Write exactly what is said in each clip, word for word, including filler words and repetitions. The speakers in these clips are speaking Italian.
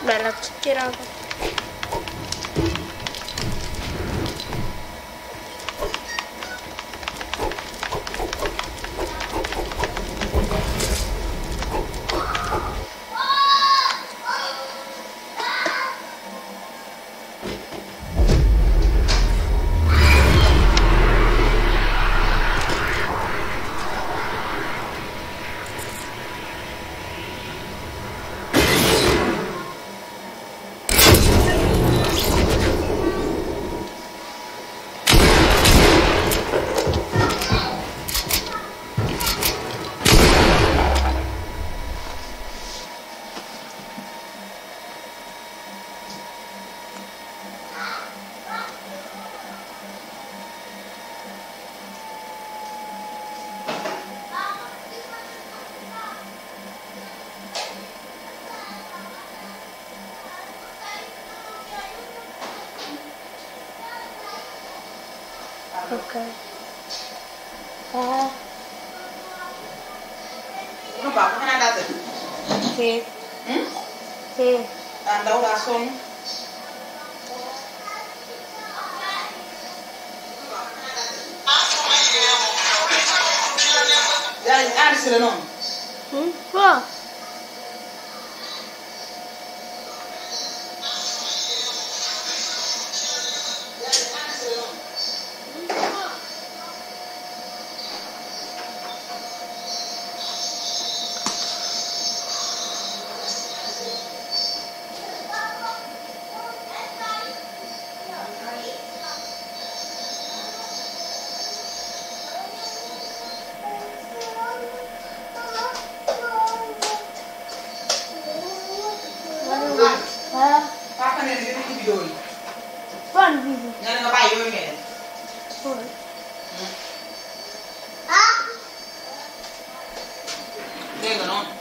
Bella chiacchierata. Ok. Eh. Ano ba? Kumain na natin? Sì. Hmm? Sì. Ang daw lason. Yan, ano sila nun? Hmm? Wow. Eh? Papa ne ngi ci video yi. Fan video. Nga nga bàyyi yooyu ngay def. Poi. Dégg nga noonu.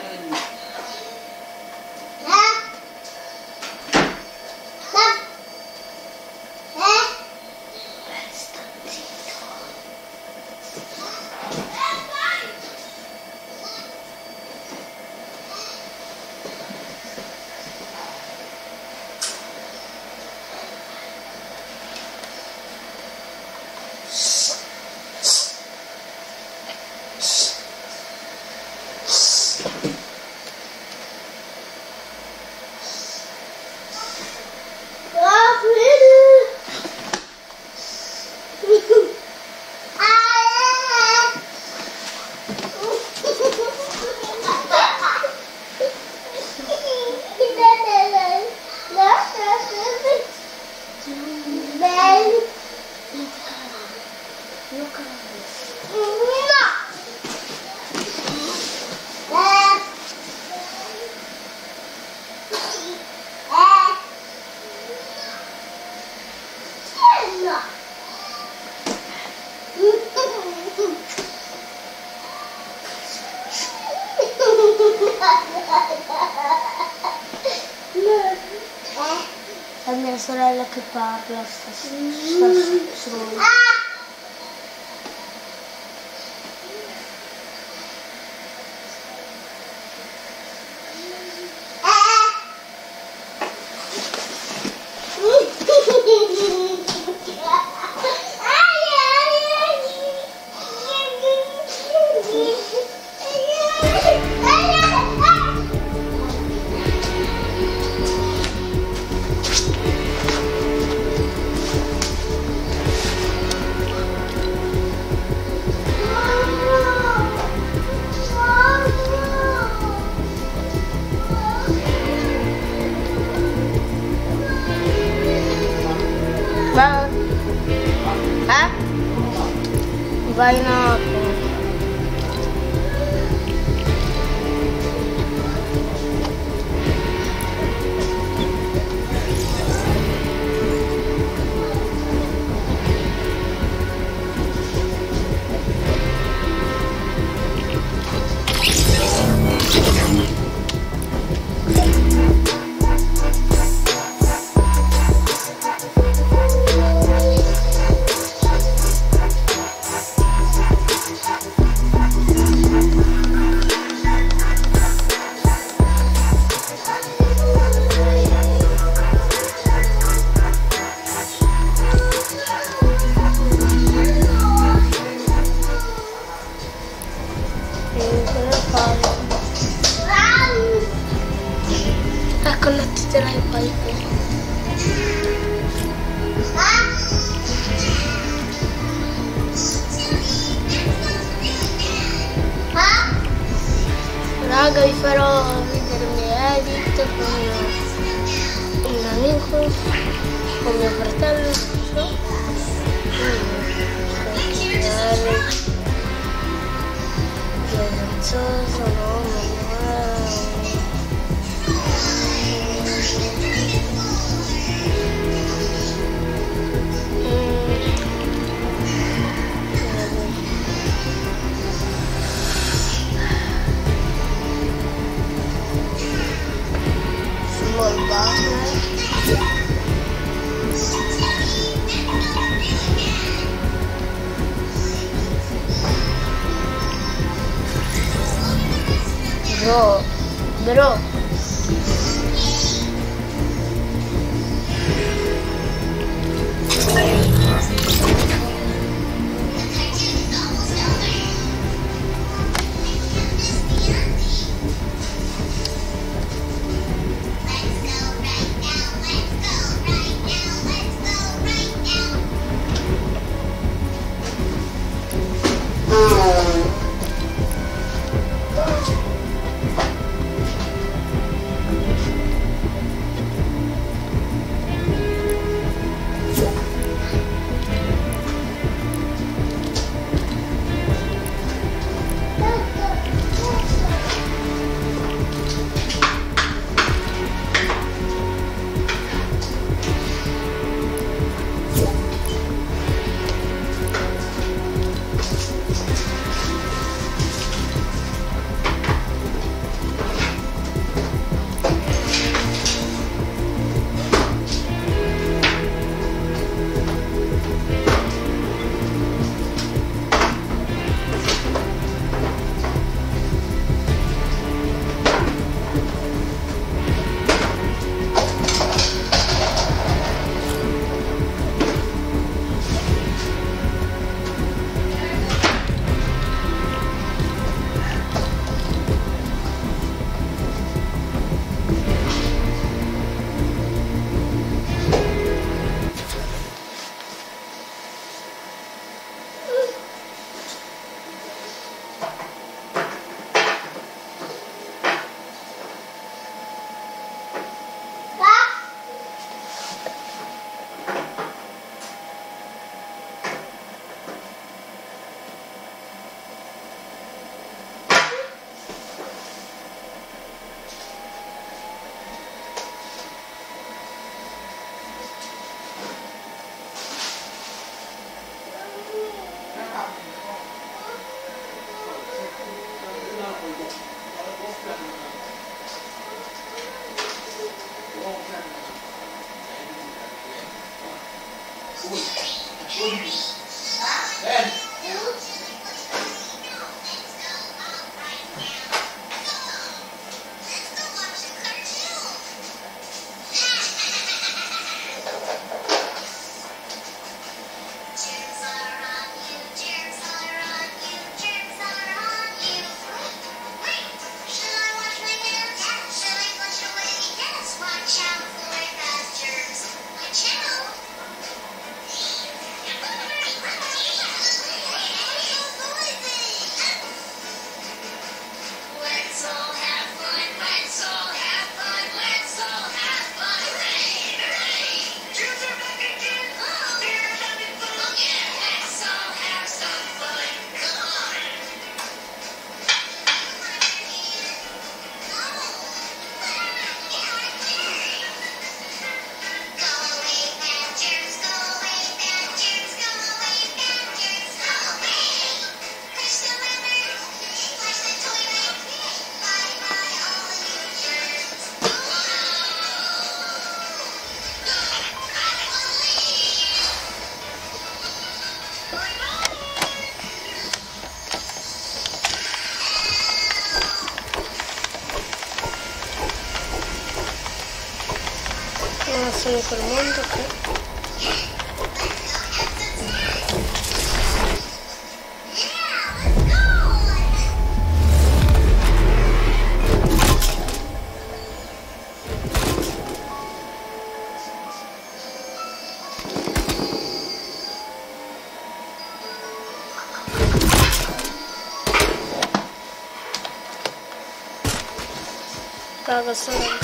È mia sorella che parla, sta, sta solo. Va? Eh? Vai in auto. Raga, vi farò vedere i miei edit con un amico, con mio fratello, no? Giovenzoso, no, Bro, bro. Sono col mondo che Cago solo.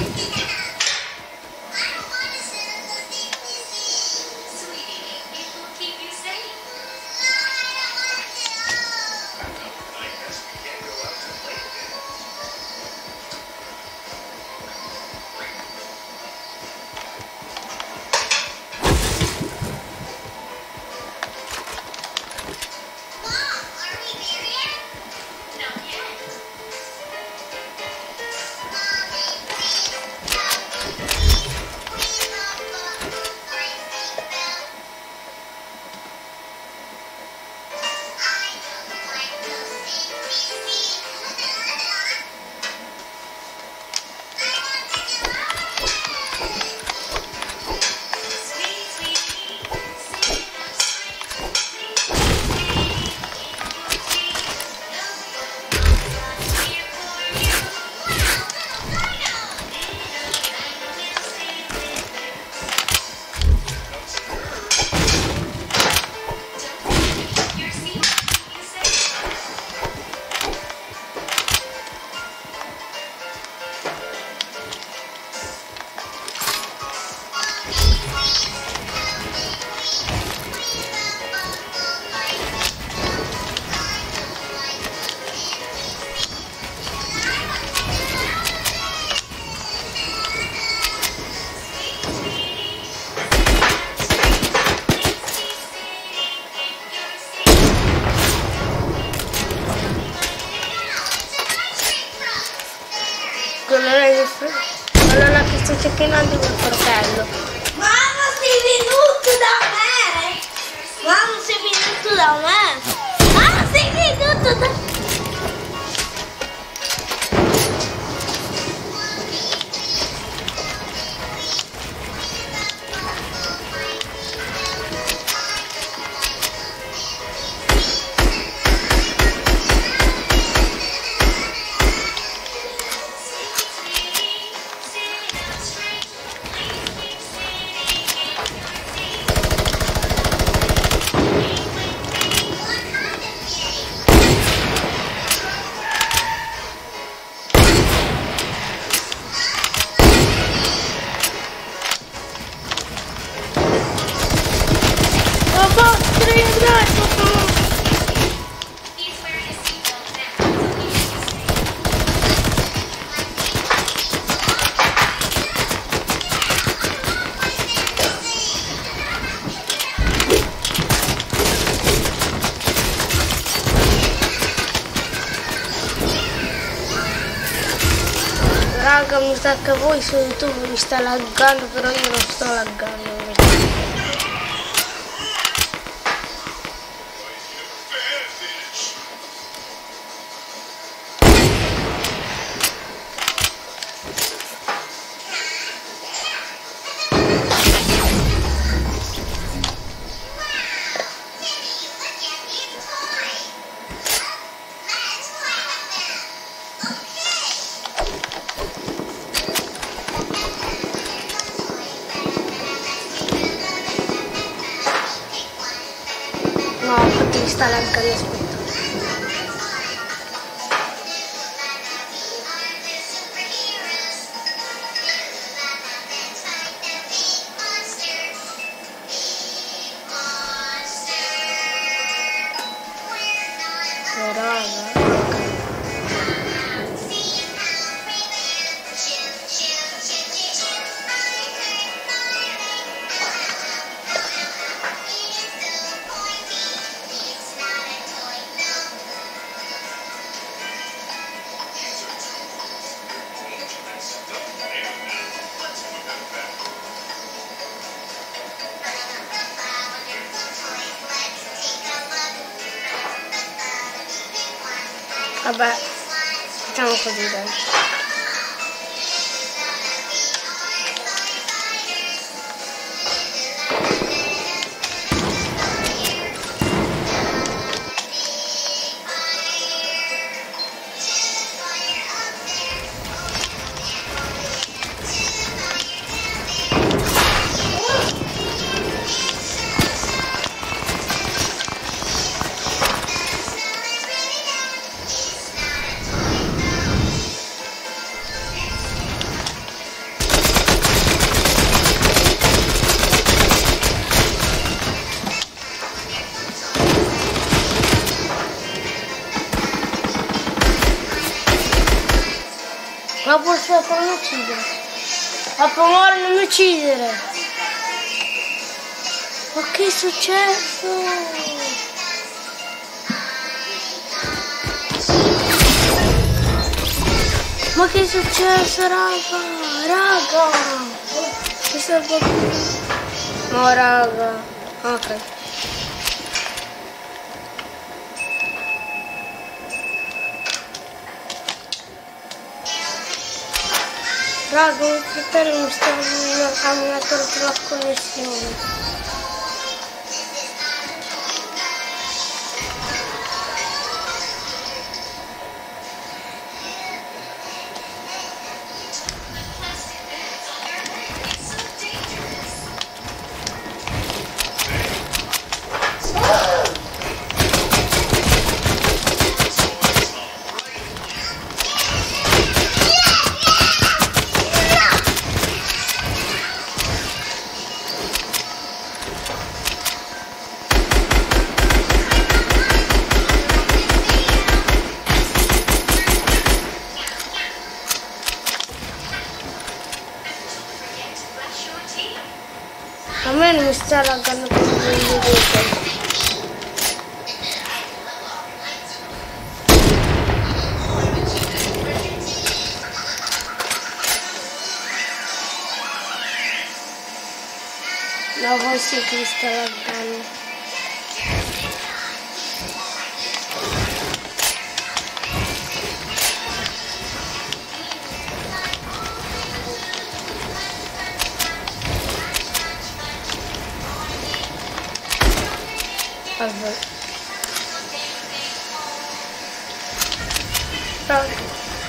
Allora che sto cercando mio fratello. Mamma, sei venuto da me! Mamma, sei venuto da me! Mamma, sei venuto da me! Raga, mi sa che voi su YouTube mi sta laggando, però io non sto laggando. No, infatti mi sta laggando, aspetta. Raga. Vabbè, facciamo così dai. aspetta, non mi uccidere. Appamore, non mi uccidere. Ma che è successo? Ma che è successo, raga? Raga! Che sta qui? No, raga. Ok. Raga, mio fratello mi sta mi ha tolto la connessione. A me non mi sta laggando come vi vedete. No, voi sì che mi sta laggando. Vabbè. Pronto.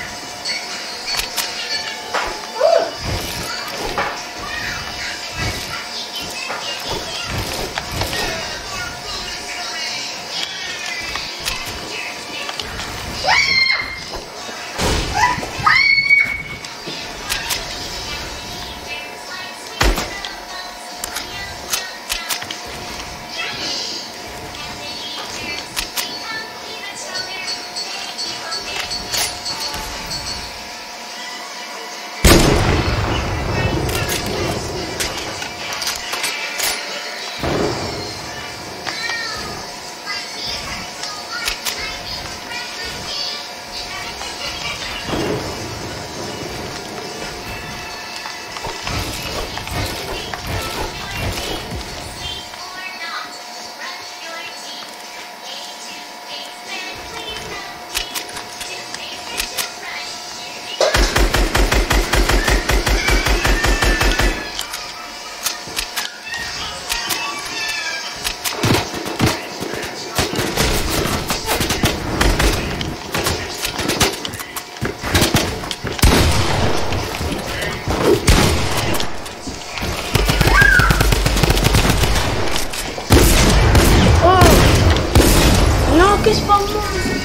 Che spawno!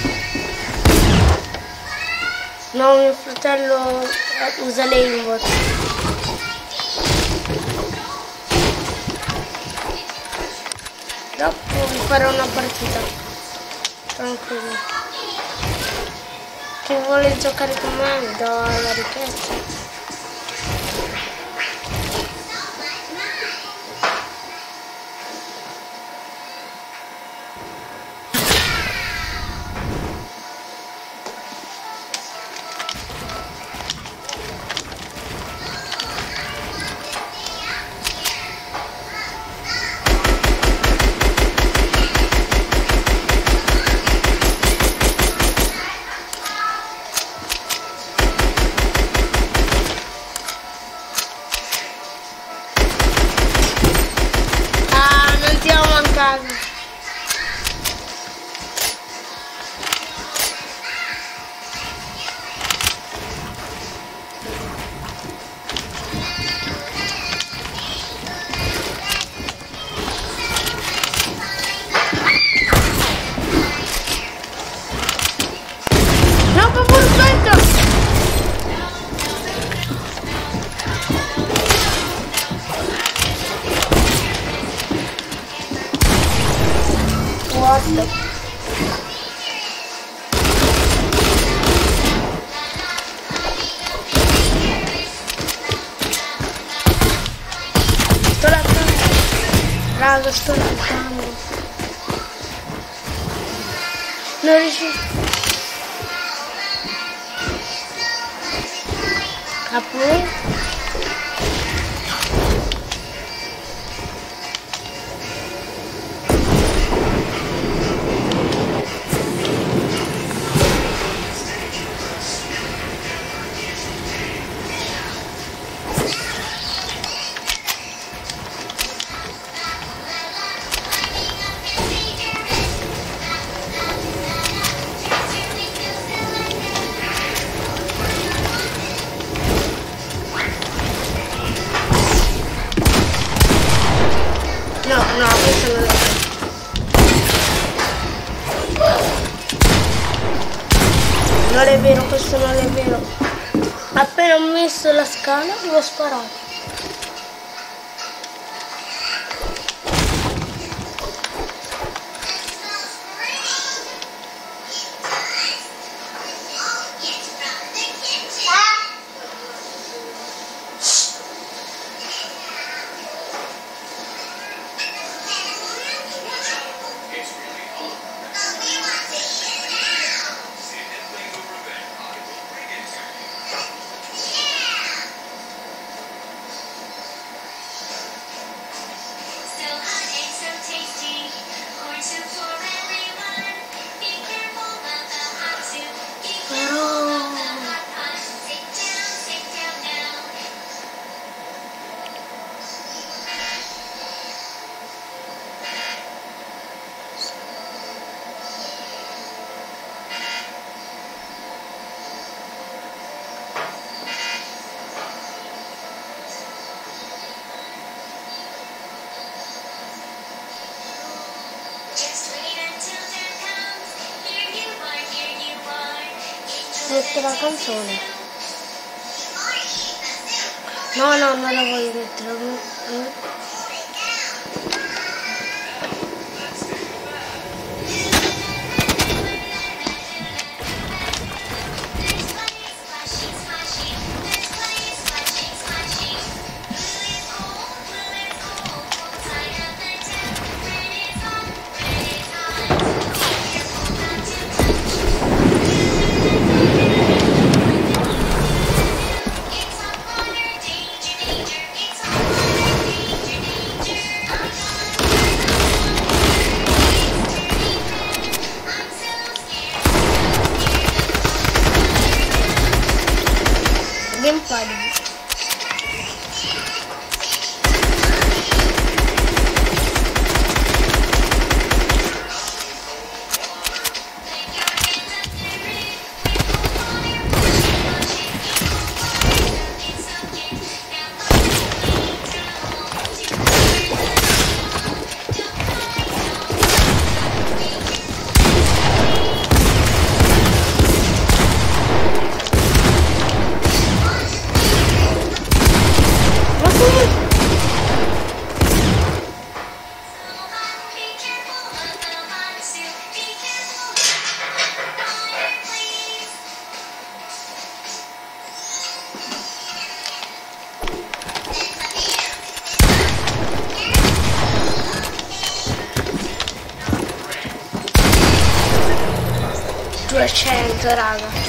No, mio fratello usa l'aimbot. Dopo vi farò una partita. Tranquillo. Chi vuole giocare con me do la richiesta. sto aspettando. Non riesco. Capo. No, no, questo non è. Non è vero, questo non è vero. Appena ho messo la scala, l'ho sparato. Metto la canzone. No, no, non la voglio mettere. Gamepad. duecento, raga.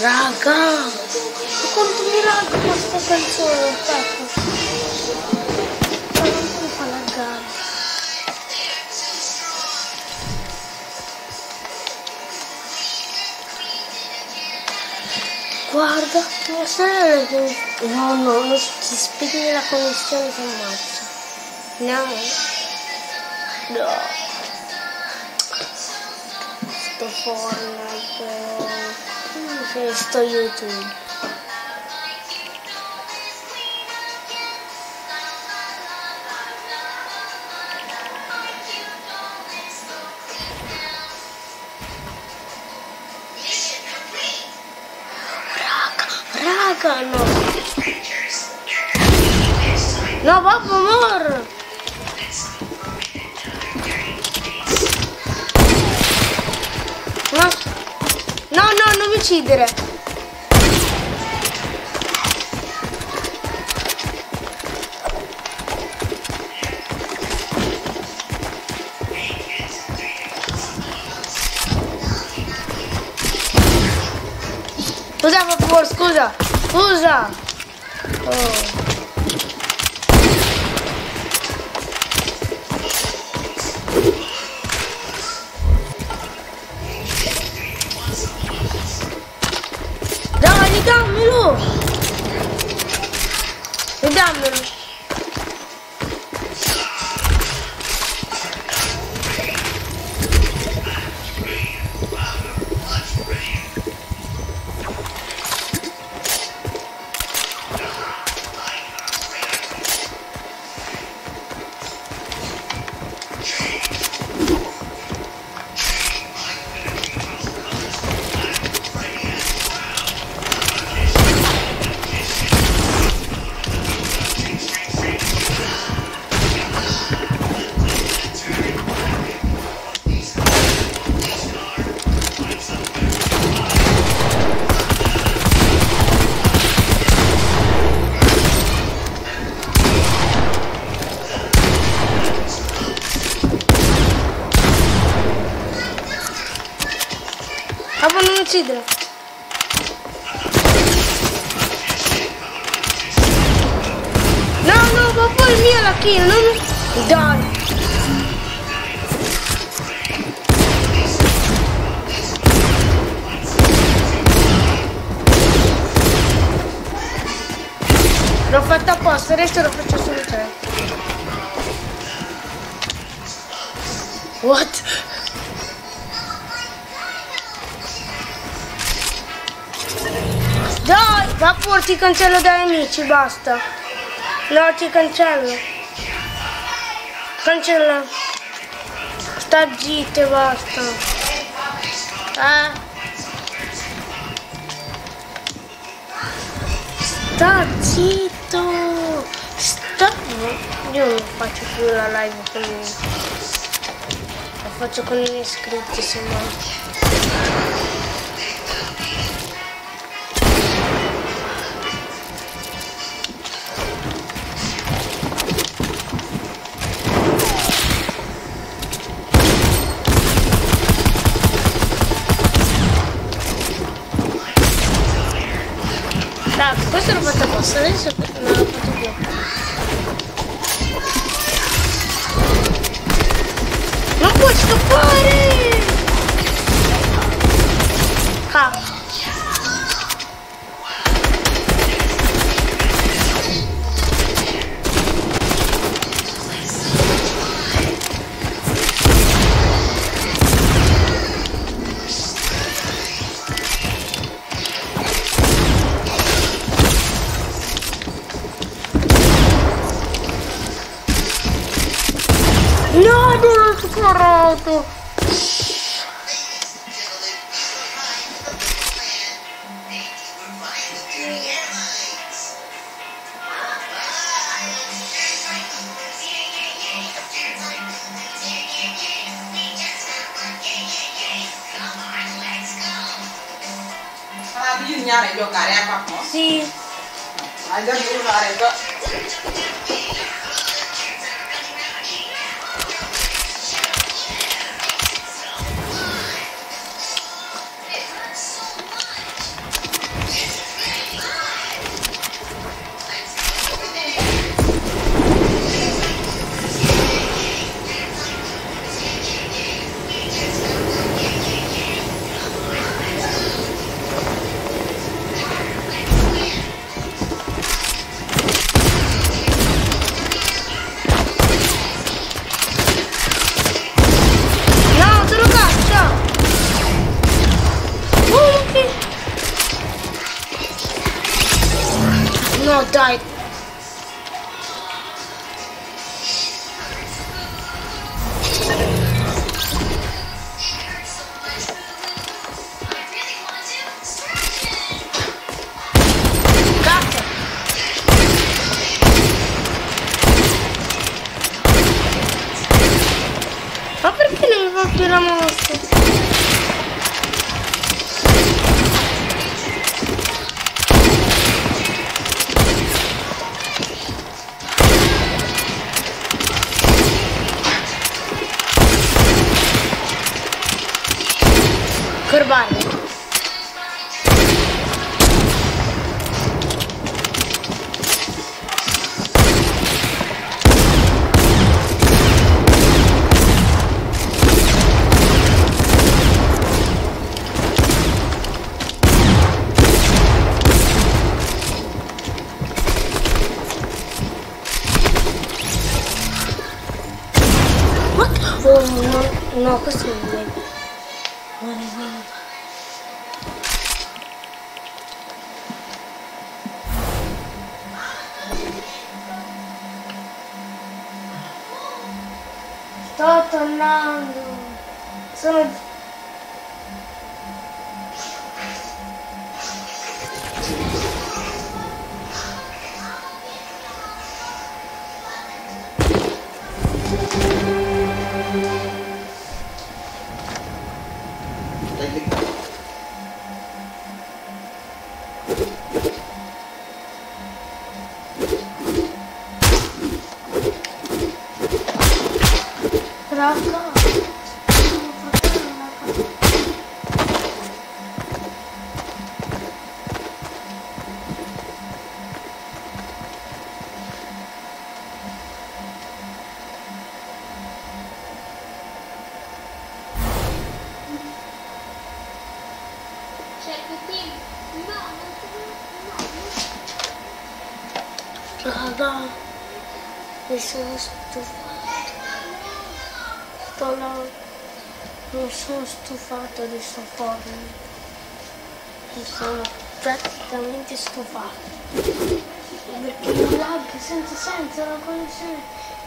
Raga, quanto mi lagga questa canzone, aspetta. Non mi fa laggare. Guarda, mia sorella che... No, no, non si spegne la connessione che ammazza. No. No. Sto Fortnite. Che sto YouTube. Raga, no. No, papà, amor. No, no, no, non mi uccidere. Scusa, per favore, scusa. Scusa. Oh. Dai, dammelo. Ridammelo. Papà, non uccidere. No, no, papà, è mia la kill, non... Dai. L'ho fatto apposta, adesso lo faccio solo te. What? Dai, va fuori, ti cancello dai amici, basta. No, ti cancello. Cancella. Sta zitto e basta. Eh? Sta zitto. Sta... Io non faccio più la live con lui. La faccio con i miei iscritti, se no. Questo l'ho fatto apposta, adesso non l'ho fatto più. Non puoi scappare! Ah. No, non l'ho superato! Bisogna giocare a papà? Sì. Hai da giocare qua. No, dai. Cazzo. Ma perché non mi fa più la mossa? Corbare. Oh no, no, questo non è vero. Non è vero. Sto tornando. Sono... Raga. Raga, mi sono stufata. Sto là, mi sono stufato di sto forno. Mi sono praticamente stufato. Perché il lag senza senso, la connessione.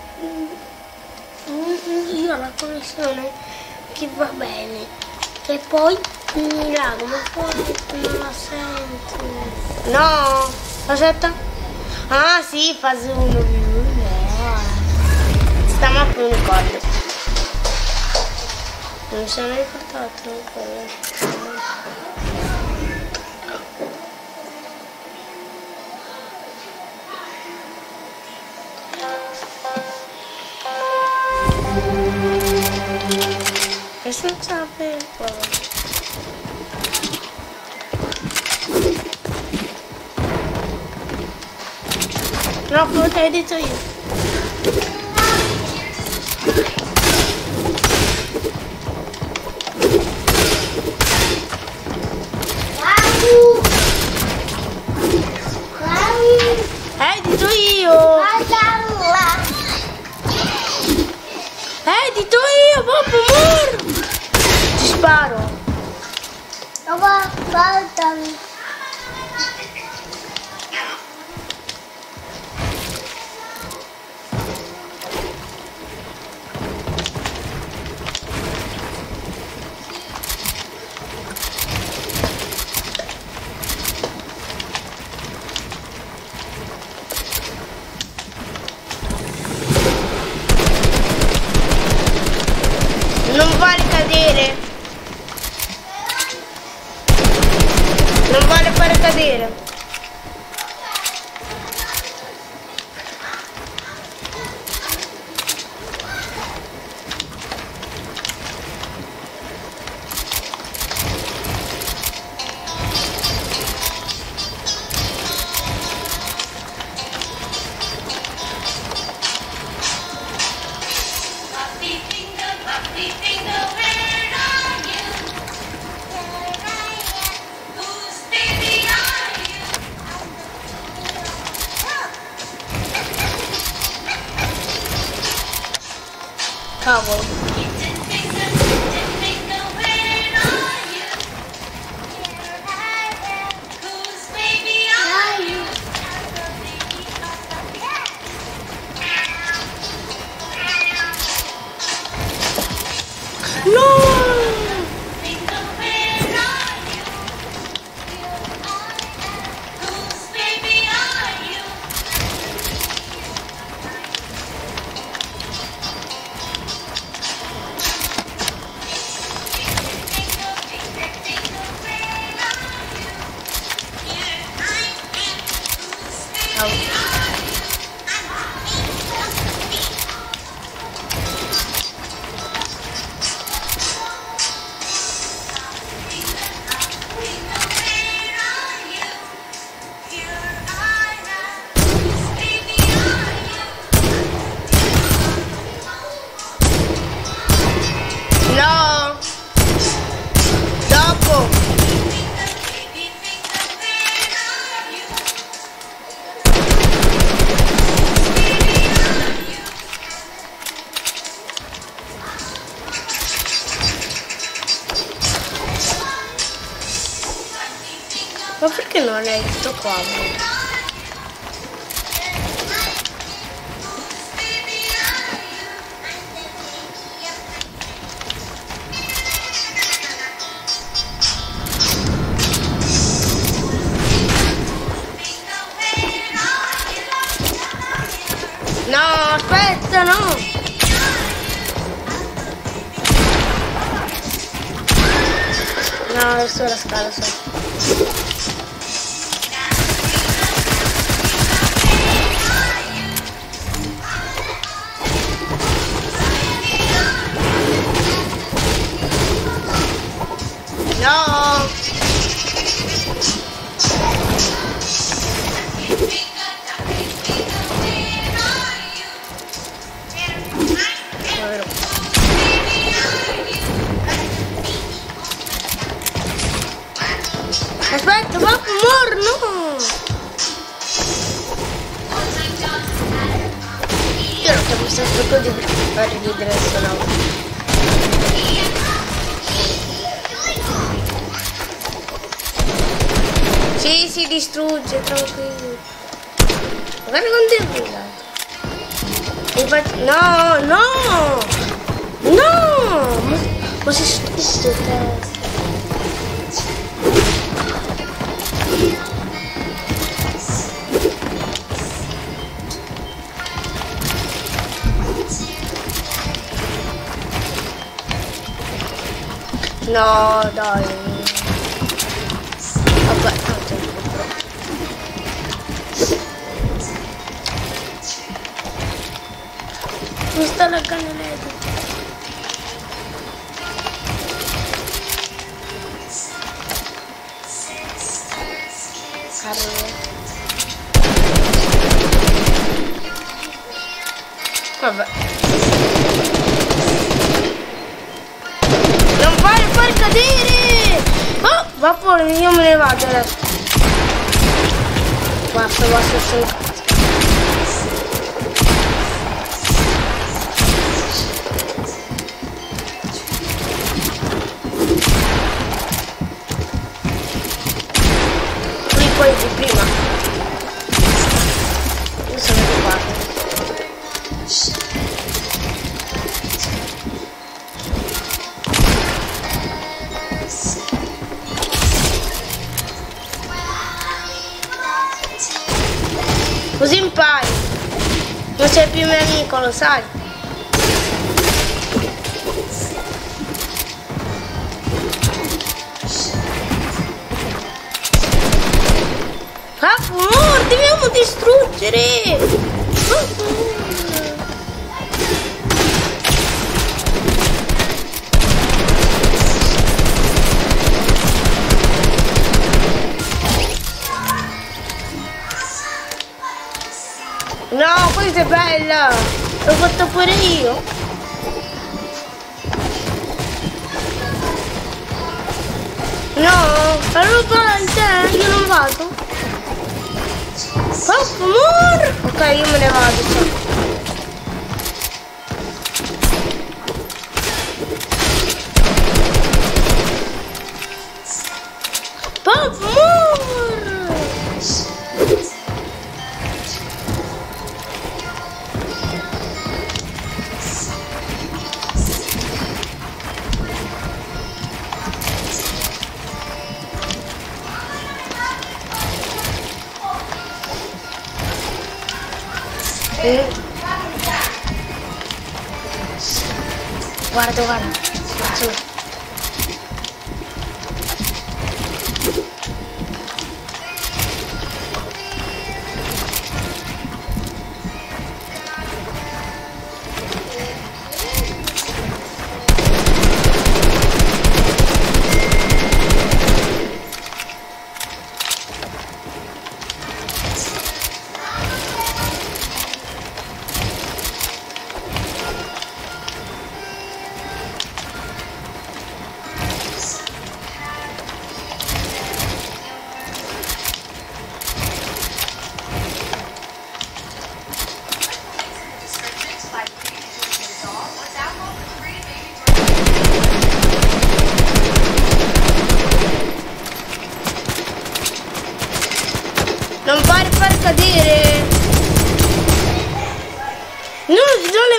Io ho la connessione che va bene. E poi mi lag, ma poi non la sento. No! Aspetta. Ah sì, fase uno più. Sta mappa mi ricordo. Non mi sono ricordato quello. E senza quello. No, quello che hai detto io. Hai detto io. Hai detto io, papà, amor. Ti sparo. Papà, guardami. Non vale cadere. Non vale fare cadere. Cavolo. No! Dopo! Ma perché non hai detto qua? No, aspetta, no! No, adesso la scala so. No! Aspetta, ma amor, no! Io non capisco questo coso di far ridere adesso, no. Sì, si distrugge, tranquillo. Guarda quanto è brillato. Infatti, no, no! No! Ma, ma sei stupido, te. No, dai. Vabbè, tanto. Mi sta laggando l'edo. Carlo. Vabbè. Non fare far cadere! Oh, vapore, io me ne vado adesso. Basta, basta, sono... Qui poi di prima. Io sono di qua. Così impari. Non sei più mio amico, lo sai. Capo, no, dobbiamo distruggere. Oh. No, questa è bella! L'ho fatta pure io! No! Allora vai te, io non vado! Oh, amor! Ok, io me ne vado, cioè. Oh, amor! Guarda, guarda, faccio.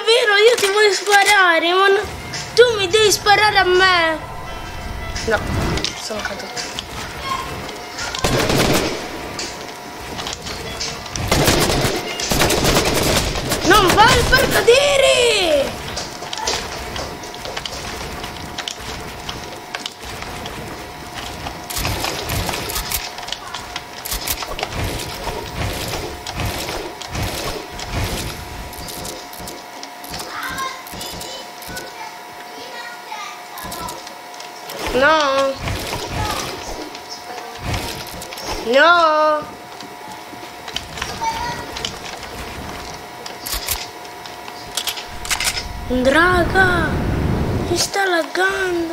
vero, io ti voglio sparare, ma no, tu mi devi sparare a me. No, sono caduto. Non vai per cadere! No. No. Draga, mi sta laggando.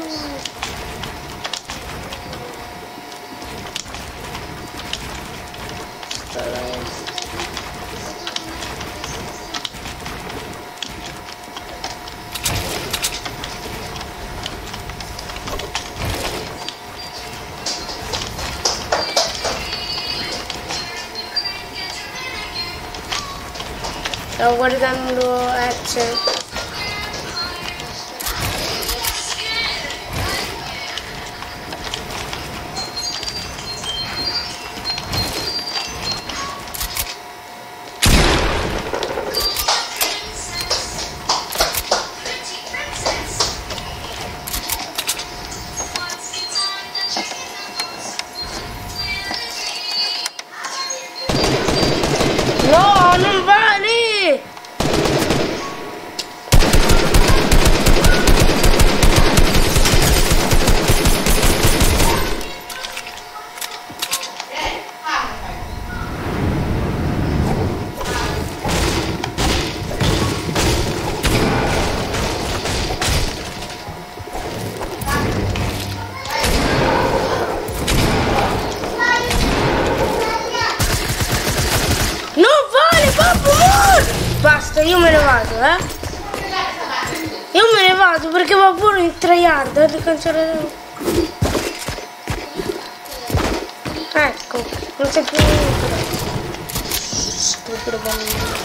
Sta laggando. Stavo guardando Action. No, non vale! Basta, io me ne vado, eh. Io me ne vado perché va pure in tryhard di cancellare. Ecco, non c'è più niente. Stupido bambino.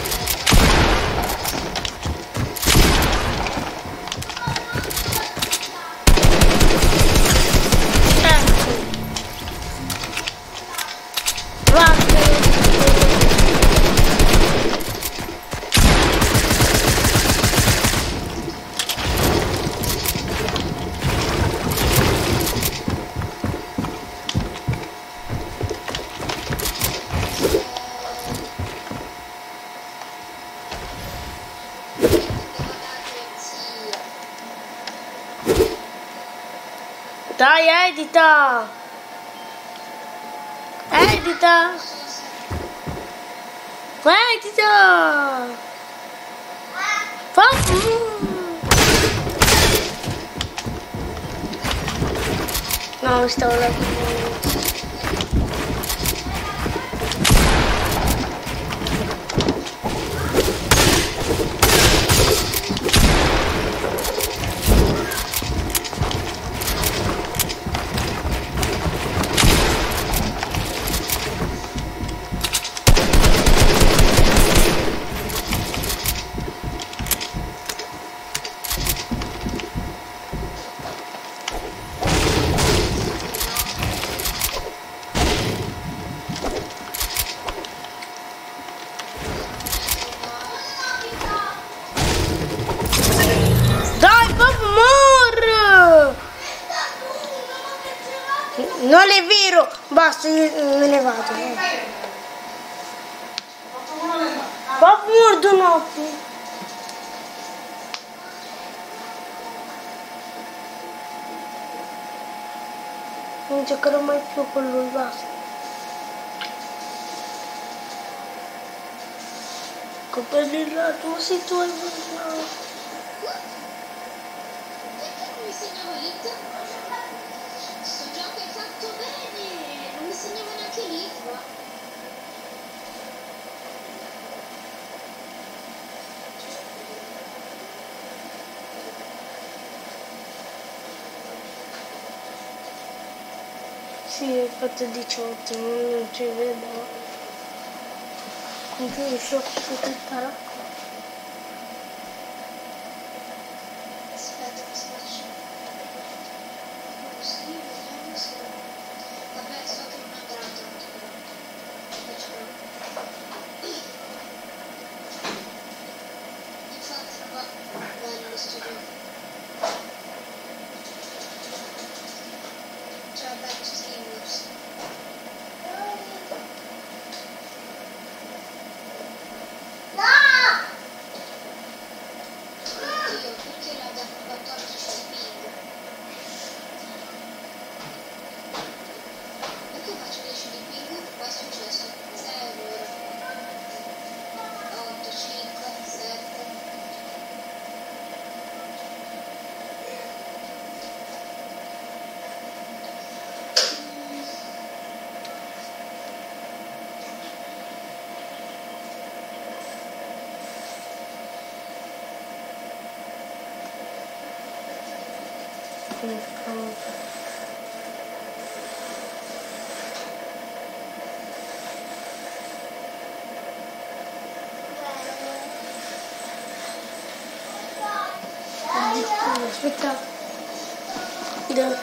Dai, edita! Edita! Edita! Fa... No, mi stavo lavorando. Non è vero, basta, io me ne vado. Pop mordo notte. Non giocherò mai più con lui, basta. Coperli là, tu sei tu al video. Sì, ho fatto diciotto, non ci vedo. Con più di sciocco che impara. schifo. Aspetta. Dove?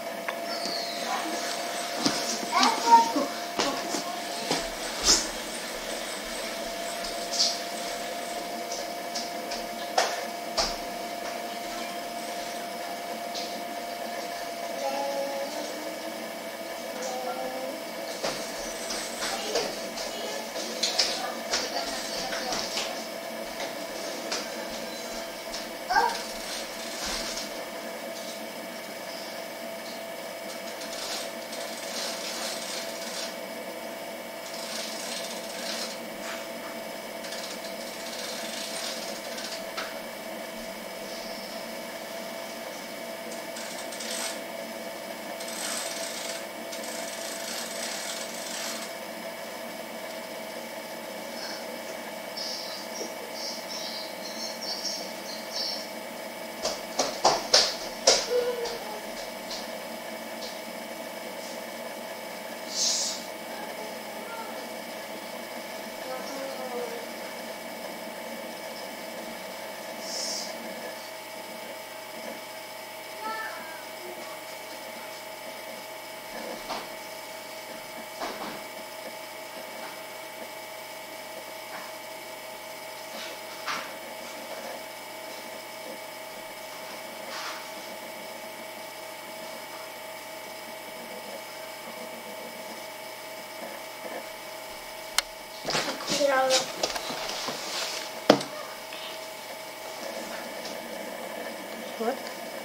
What?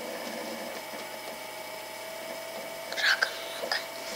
Raga, ok.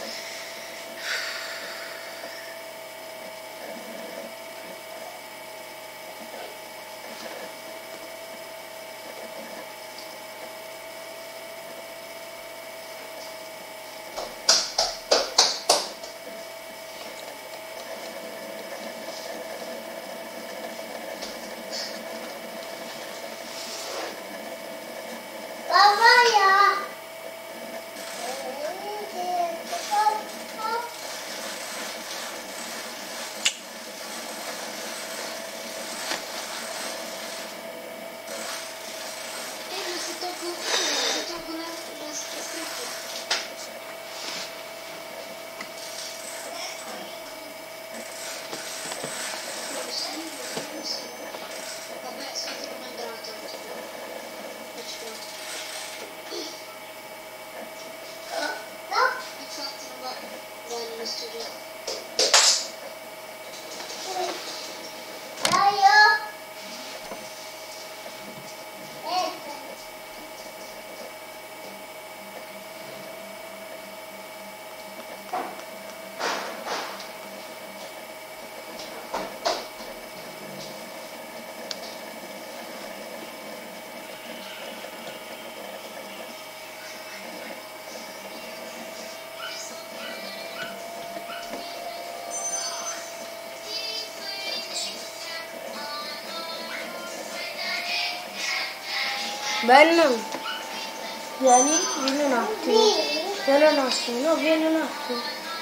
Ben, vieni, vieni un attimo. Vieni un attimo, no, vieni un attimo.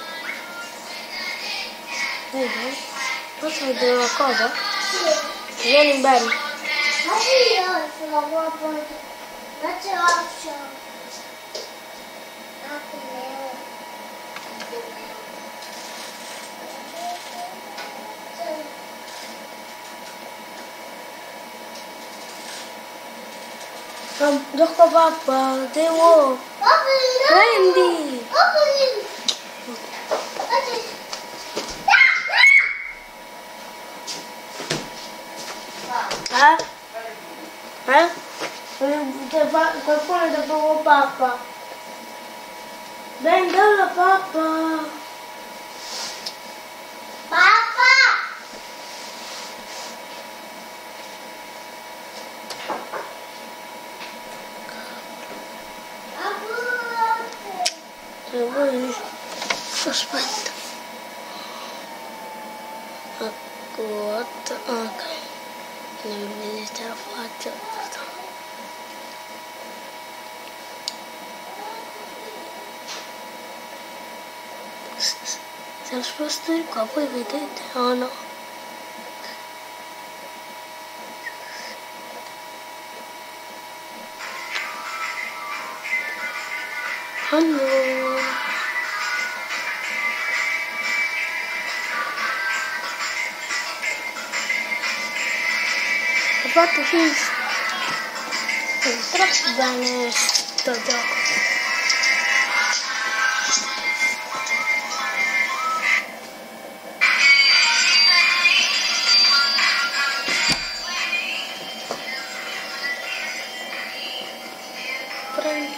Vedi? Posso vedere una cosa? Sì. Vieni, Ben. Ma sì, io sono proprio... Non ce l'ho. Gioco papà, devo. Prendi. Eh? Eh? Qualcuno da tuo papà. Ben dalla papà. Papà! Aspetta. Ecco, ok. Non vedete la faccia. Se lo sposto di qua poi vedete, oh no. Allora. Ho fatto finta. È troppo bene sto gioco. Prendi.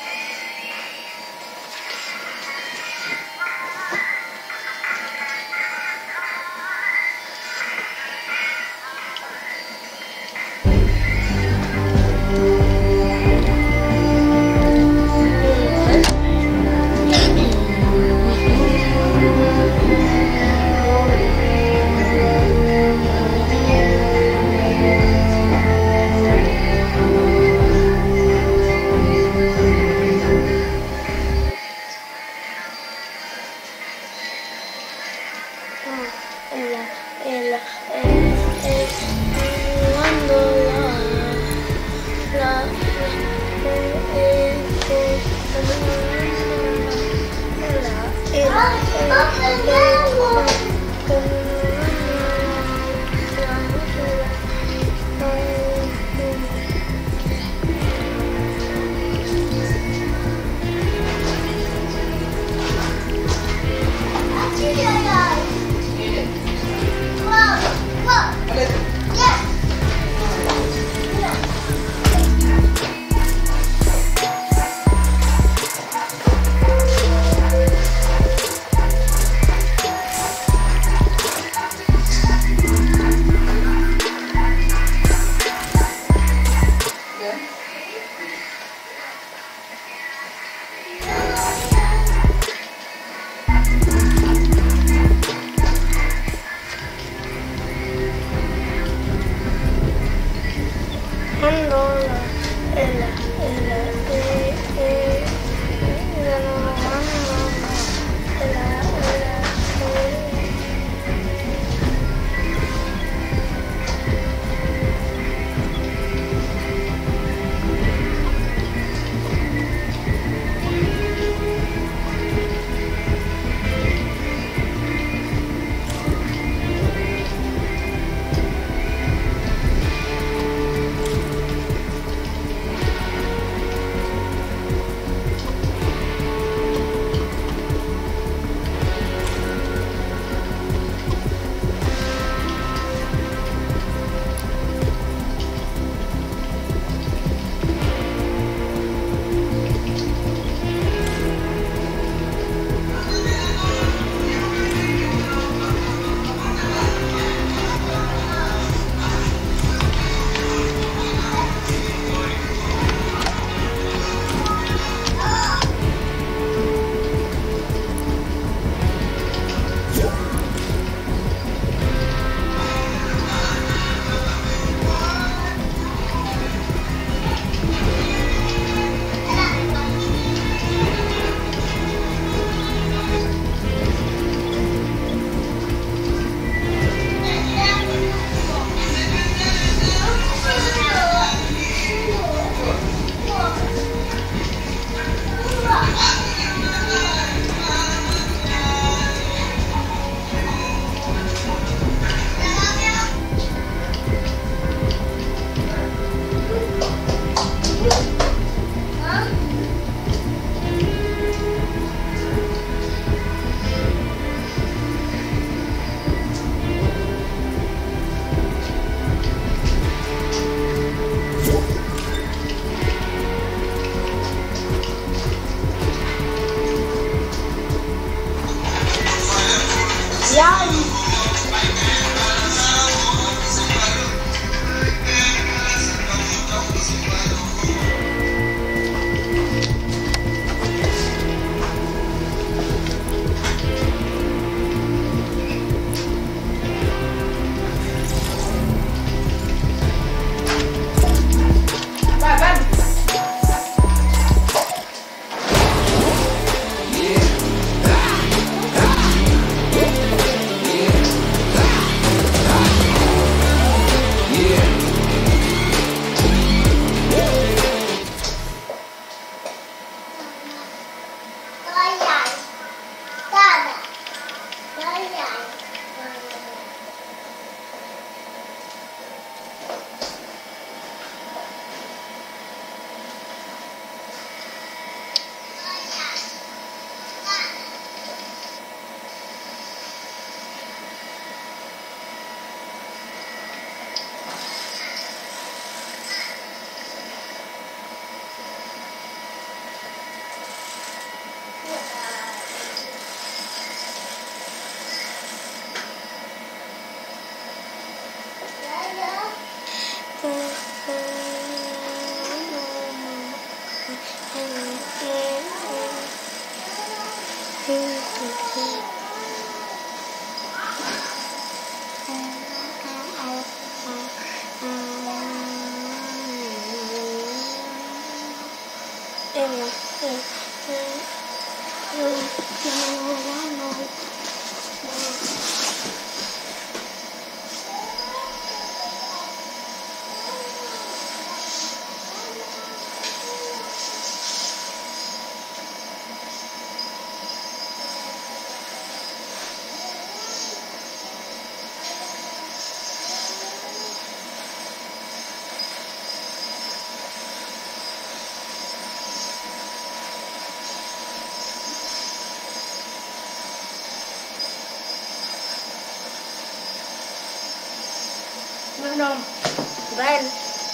No, bello.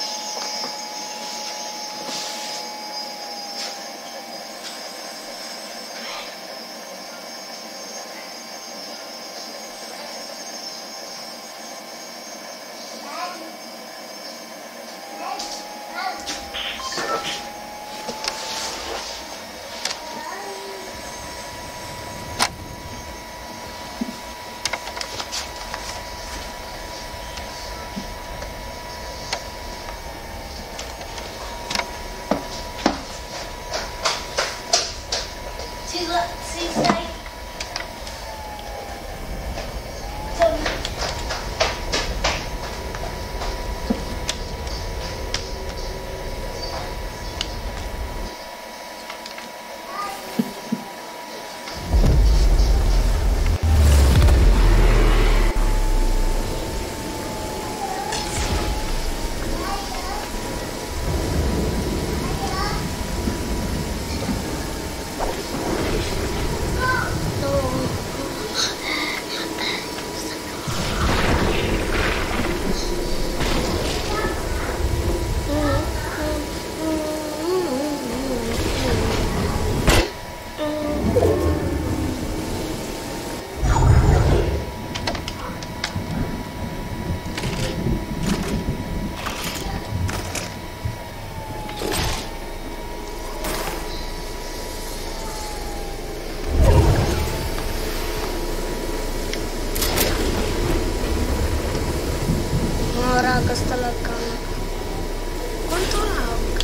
Raga, sta laggando. Quanto lagga?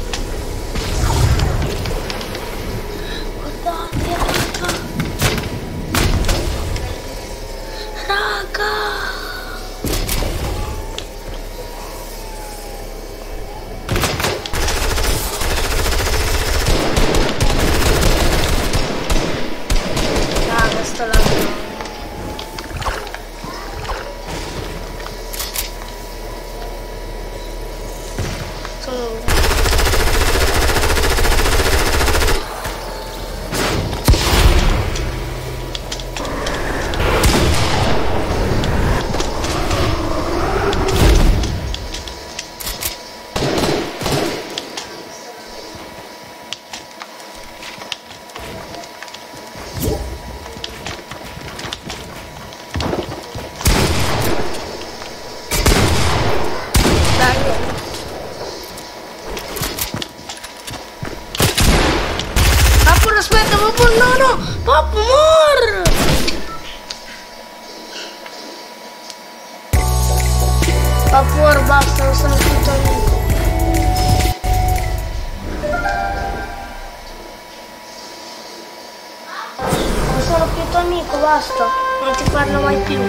Guardate, raga. Raga. Raga, sta laggando. Aspetta, Papu, no, no, Papu, mor! Papu, ora basta, non sono più tuo amico. Non sono più tuo amico, basta, non ti parlo mai più.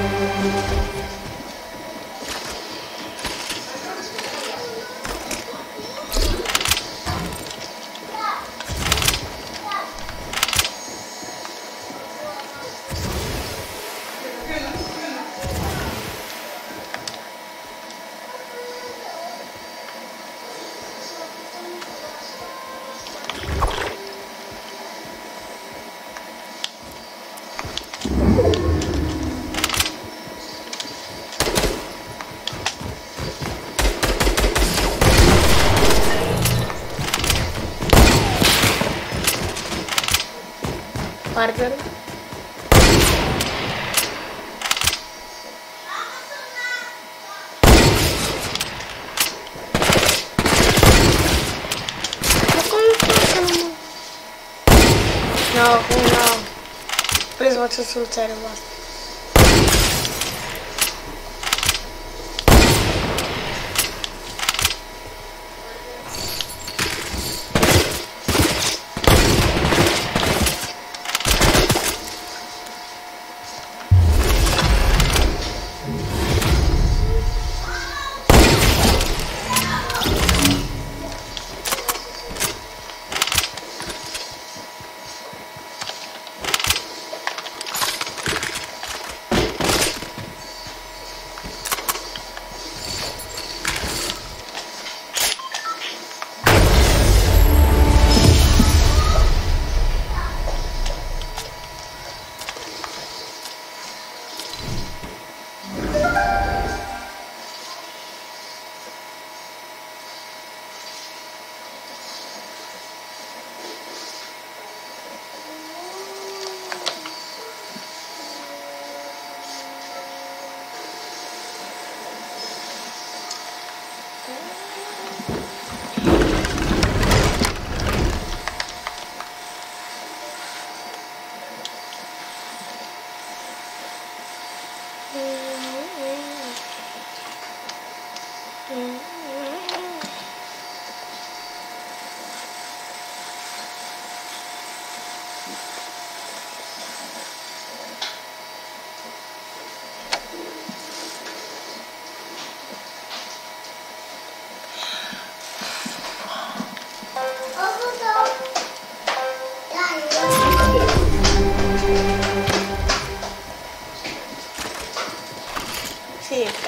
Guardalo. Ma come faccio? No, no. Preso faccio sul serio, basta.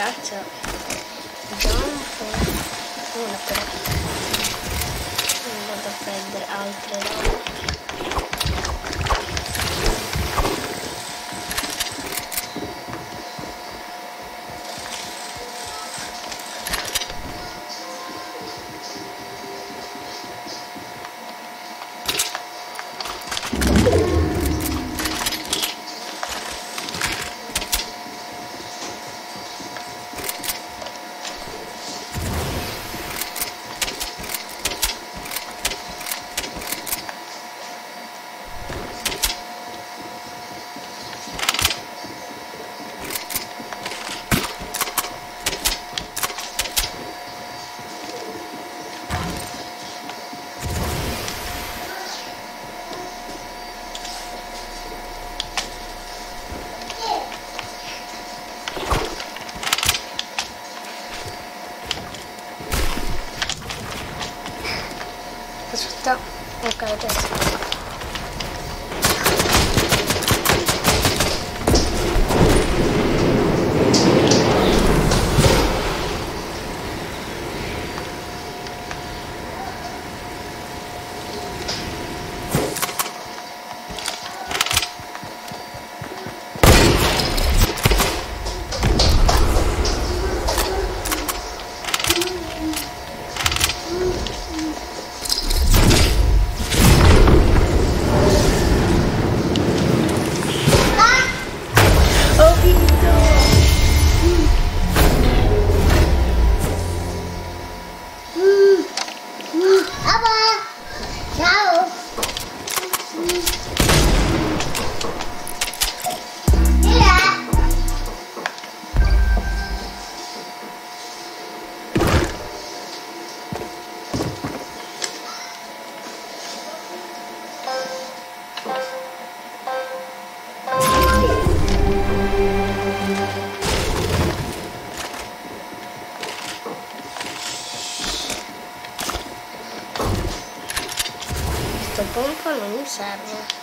cazzo. Jump. Una però. Non vado a prendere altre robe. Aspetta, ok, adesso. Sto pompa non mi serve.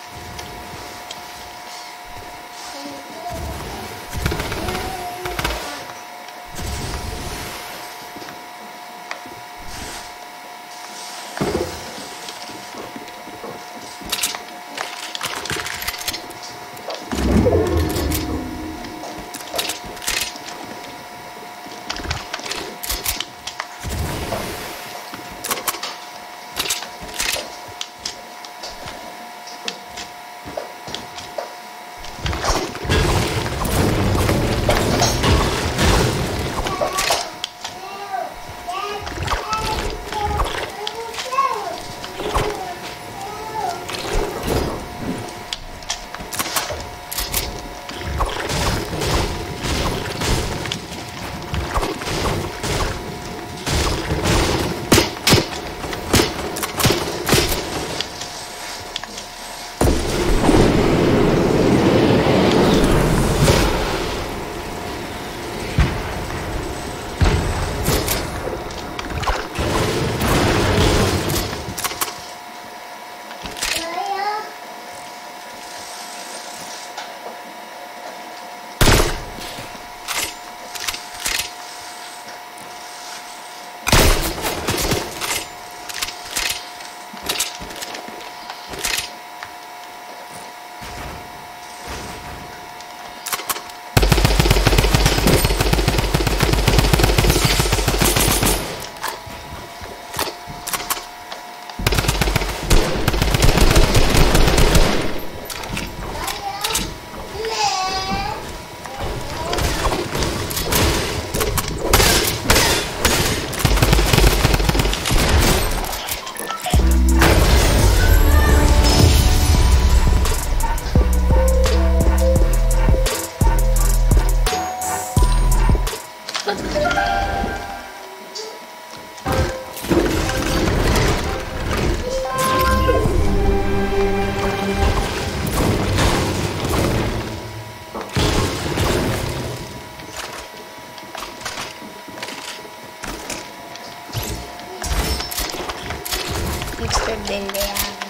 Pizza delle armi.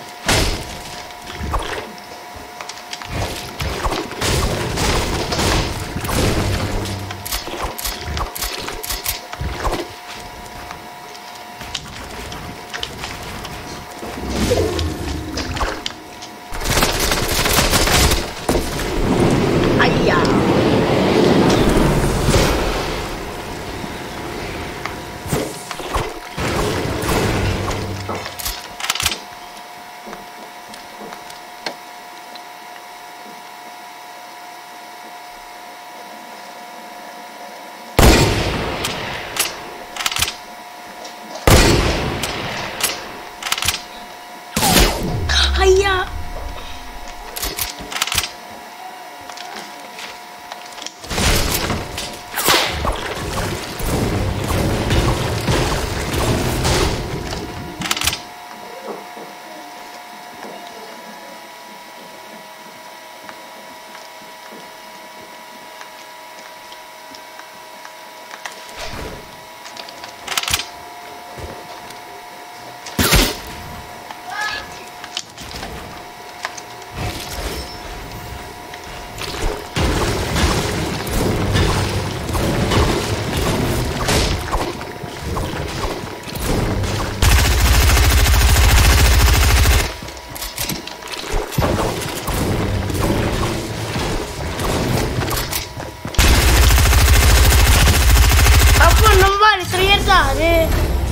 vuoi traiardare?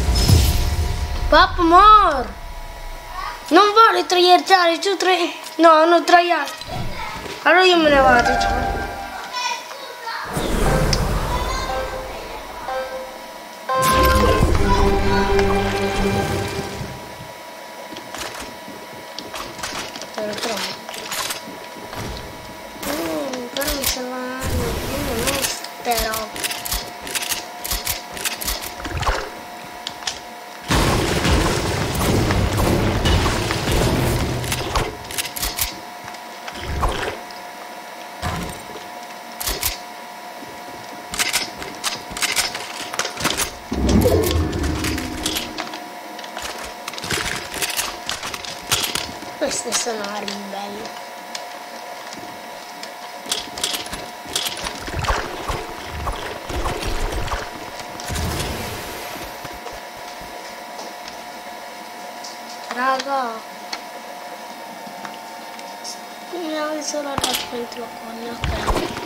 Papà amor. Non vuole traiardare, tu tra... No, non traiardare. Allora io me ne vado, ciao. Lo trovo. Mm, però mi servono io non spero. Queste sono armi belle. Raga, spingiamo solo da dentro con ok.